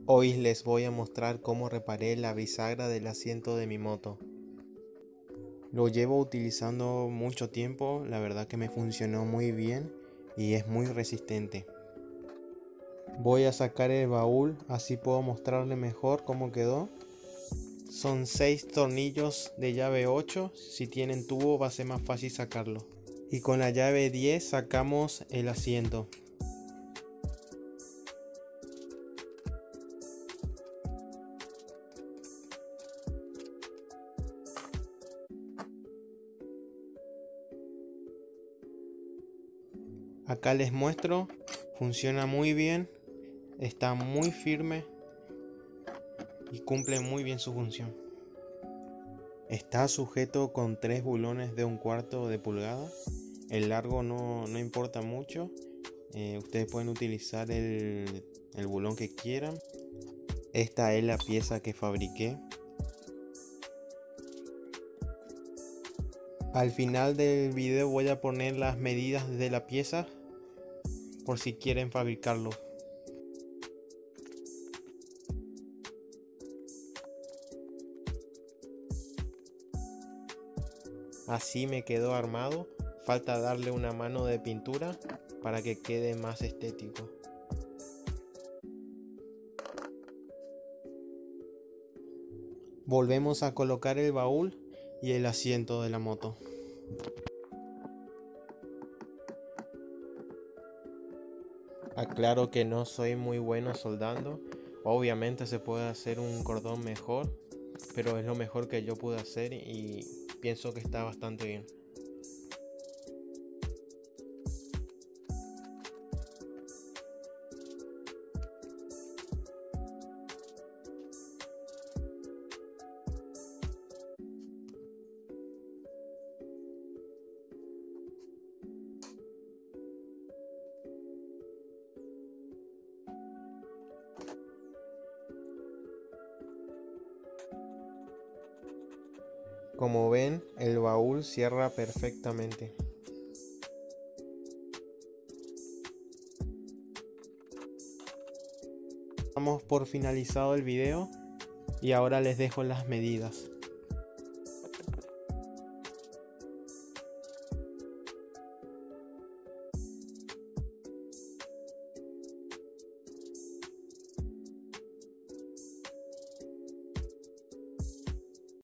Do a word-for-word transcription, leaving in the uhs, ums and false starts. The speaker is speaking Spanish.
Hoy les voy a mostrar cómo reparé la bisagra del asiento de mi moto. Lo llevo utilizando mucho tiempo, la verdad que me funcionó muy bien y es muy resistente. Voy a sacar el baúl, así puedo mostrarle mejor cómo quedó. Son seis tornillos de llave ocho, si tienen tubo va a ser más fácil sacarlo. Y con la llave diez sacamos el asiento. Acá les muestro, funciona muy bien, está muy firme y cumple muy bien su función. Está sujeto con tres bulones de un cuarto de pulgada. El largo no, no importa mucho. Eh, ustedes pueden utilizar el, el bulón que quieran. Esta es la pieza que fabriqué. Al final del video voy a poner las medidas de la pieza por si quieren fabricarlo. Así me quedó armado. Falta darle una mano de pintura para que quede más estético. Volvemos a colocar el baúl y el asiento de la moto. Aclaro que no soy muy bueno soldando. Obviamente se puede hacer un cordón mejor, pero es lo mejor que yo pude hacer y pienso que está bastante bien. Como ven, el baúl cierra perfectamente. Damos por finalizado el video y ahora les dejo las medidas.